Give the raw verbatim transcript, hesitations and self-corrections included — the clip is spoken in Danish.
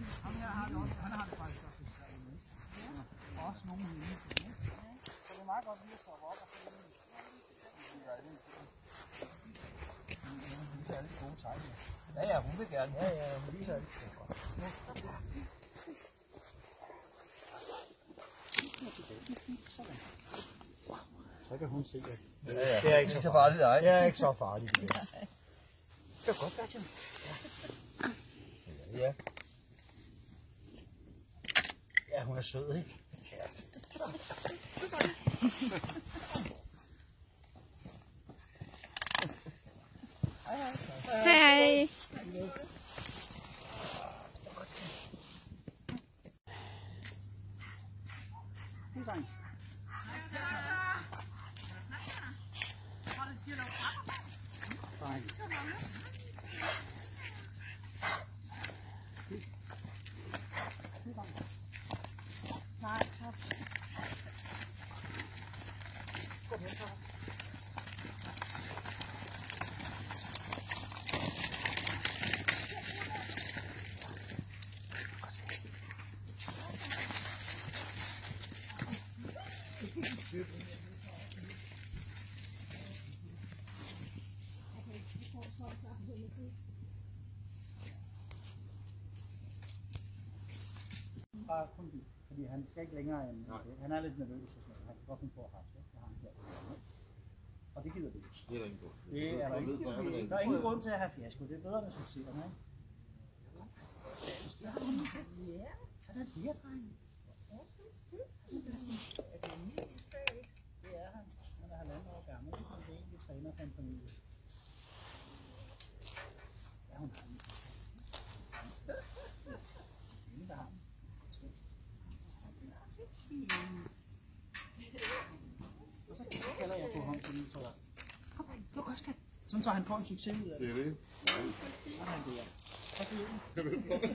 Ham her har det også, han har det faktisk også beskrevet med. Og også nogle hunde. Så det er meget godt lige at stoppe op og se ind. Hun viser alle de gode tegn. Ja, ja, hun vil gerne. Ja, ja, hun viser alle de gode. Sådan. Så kan hun se, at det, ja, ja. Det er ikke så farligt. Det er ikke så farligt. Det er godt, Bertram. Ja. Ja. Ja, hun er sød, ikke? Ja. Hej. Nej, tak. Kom hen, tak. Bare kun bil, fordi han skal ikke længere end det. Han er lidt nervøs og sådan noget. Han kan godt finde på at have det. Det har han gjort. Og det gider vi ikke. Det er der ingen grund. Det er der ikke. Der er ingen grund til at have fiasko. Det er bedre med succeserne, ikke? Ja, sådan der, dreng. Det er han. Han er halvandet år gammel. Det er egentlig træner for en familie. Ja, hun har en. Ingen, der har den. Og så kalder jeg på ham til nu, så kom, luk også, skat. Sådan så han får en succes ud af det. Det er det. Sådan der. Så det er